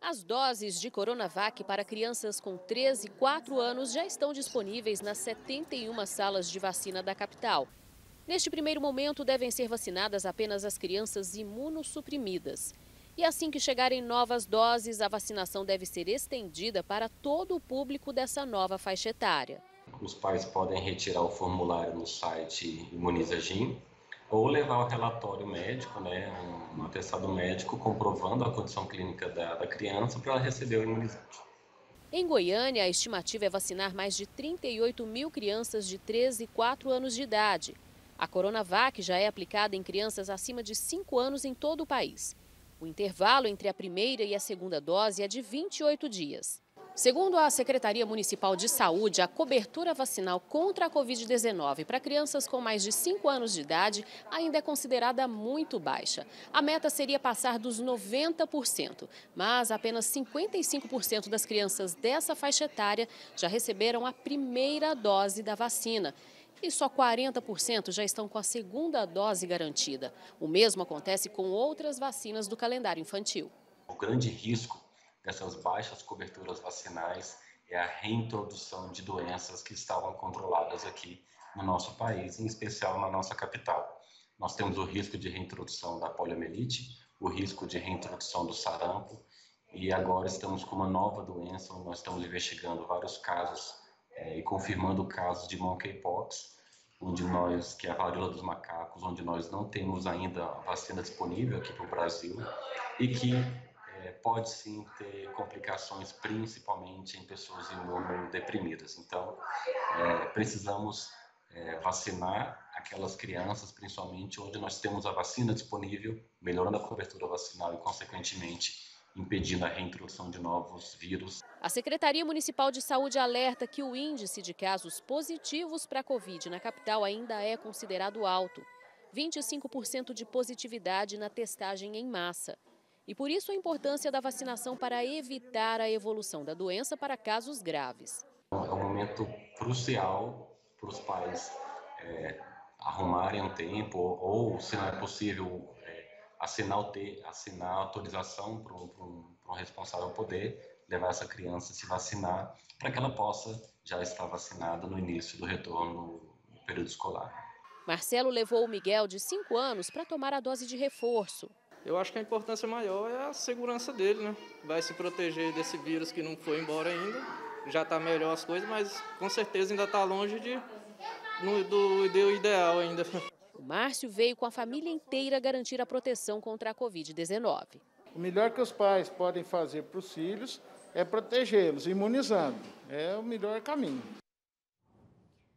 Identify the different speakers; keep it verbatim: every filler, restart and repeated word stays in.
Speaker 1: As doses de Coronavac para crianças com três e quatro anos já estão disponíveis nas setenta e uma salas de vacina da capital. Neste primeiro momento, devem ser vacinadas apenas as crianças imunossuprimidas. E assim que chegarem novas doses, a vacinação deve ser estendida para todo o público dessa nova faixa etária.
Speaker 2: Os pais podem retirar o formulário no site Imunizagin ou levar o relatório médico, né, um atestado médico comprovando a condição clínica da, da criança para ela receber o imunizante.
Speaker 1: Em Goiânia, a estimativa é vacinar mais de trinta e oito mil crianças de três e quatro anos de idade. A Coronavac já é aplicada em crianças acima de cinco anos em todo o país. O intervalo entre a primeira e a segunda dose é de vinte e oito dias. Segundo a Secretaria Municipal de Saúde, a cobertura vacinal contra a covid dezenove para crianças com mais de cinco anos de idade ainda é considerada muito baixa. A meta seria passar dos noventa por cento, mas apenas cinquenta e cinco por cento das crianças dessa faixa etária já receberam a primeira dose da vacina. E só quarenta por cento já estão com a segunda dose garantida. O mesmo acontece com outras vacinas do calendário infantil.
Speaker 2: O grande risco dessas baixas coberturas vacinais é a reintrodução de doenças que estavam controladas aqui no nosso país, em especial na nossa capital. Nós temos o risco de reintrodução da poliomielite, o risco de reintrodução do sarampo, e agora estamos com uma nova doença, onde nós estamos investigando vários casos é, e confirmando casos de monkeypox, onde nós, que é a varíola dos macacos, onde nós não temos ainda a vacina disponível aqui para o Brasil e que é, pode sim ter complicações, principalmente em pessoas imunodeprimidas. Então, é, precisamos é, vacinar aquelas crianças, principalmente onde nós temos a vacina disponível, melhorando a cobertura vacinal e, consequentemente, impedindo a reintrodução de novos vírus.
Speaker 1: A Secretaria Municipal de Saúde alerta que o índice de casos positivos para a Covid na capital ainda é considerado alto. vinte e cinco por cento de positividade na testagem em massa. E por isso a importância da vacinação para evitar a evolução da doença para casos graves.
Speaker 2: É um momento crucial para os pais é, arrumarem um tempo ou, ou, se não é possível, é, assinar, o te, assinar a autorização para um, um, um responsável poder levar essa criança a se vacinar para que ela possa já estar vacinada no início do retorno no período escolar.
Speaker 1: Marcelo levou o Miguel, de cinco anos, para tomar a dose de reforço.
Speaker 3: Eu acho que a importância maior é a segurança dele, né? Vai se proteger desse vírus que não foi embora ainda. Já está melhor as coisas, mas com certeza ainda está longe de, no, do, do ideal ainda.
Speaker 1: O Márcio veio com a família inteira garantir a proteção contra a covid dezenove.
Speaker 4: O melhor que os pais podem fazer para os filhos é protegê-los, imunizando. É o melhor caminho.